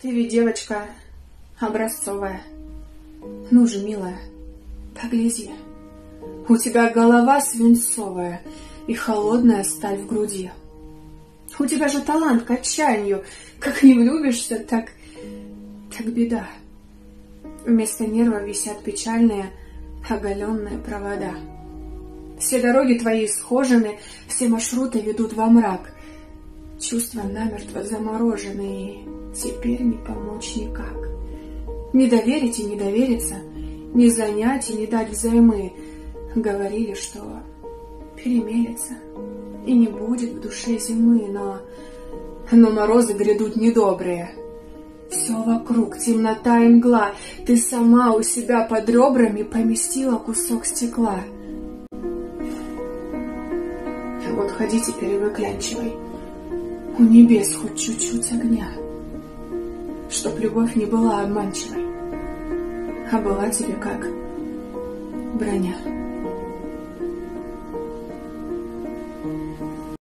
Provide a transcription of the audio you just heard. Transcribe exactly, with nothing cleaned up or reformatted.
Ты ведь девочка образцовая. Ну же, милая, погляди. У тебя голова свинцовая и холодная сталь в груди. У тебя же талант к отчаянию. Как не влюбишься, так... так беда. Вместо нерва висят печальные, оголенные провода. Все дороги твои схожены, все маршруты ведут во мрак. Чувства намертво заморожены, и теперь не помочь никак. Не доверить и не довериться, не занять и не дать взаймы. Говорили, что перемелется, и не будет в душе зимы, но... Но морозы грядут недобрые. Все вокруг темнота и мгла. Ты сама у себя под ребрами поместила кусок стекла. Вот ходи теперь и выклянчивай у небес хоть чуть-чуть огня, чтоб любовь не была обманчивой, а была тебе как броня.